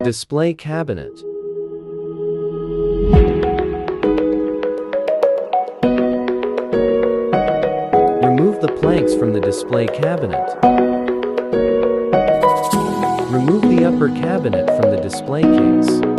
Display cabinet. Remove the planks from the display cabinet. Remove the upper cabinet from the display case.